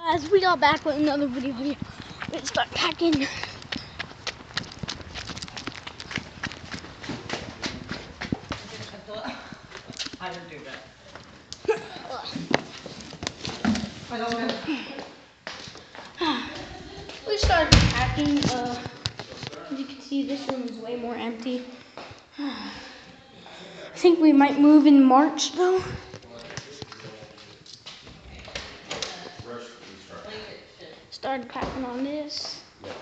Guys, we got back with another video here. Let's start packing. I didn't do that. I don't know. We started packing. As you can see, this room is way more empty. I think we might move in March though. Started packing on this.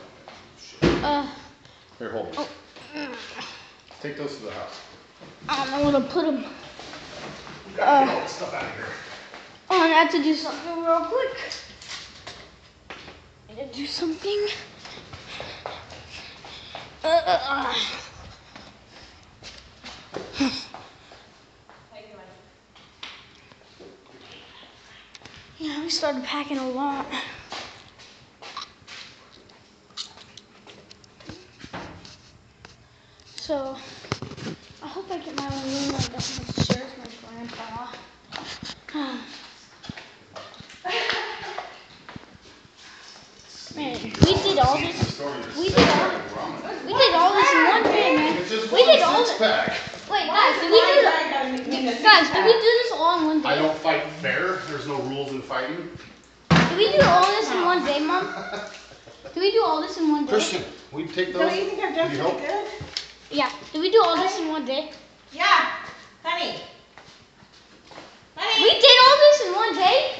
Here, hold this. Take those to the house. I don't know where to put them. We gotta get all this stuff out of here. I have to do something real quick. I need to do something. Yeah, we started packing a lot. So, I hope I get my own room. I don't have to share with my grandpa. Man, we did all this. We did all this in one day, man. We did all this. Wait, guys, did we do this all in one day? I don't fight fair. There's no rules in fighting. Did we do all this in one day, Mom? Did we do all this in one day? Christian, we take those. Don't you think I've done pretty good? Yeah. Did we do all this in one day? Yeah, honey. We did all this in one day?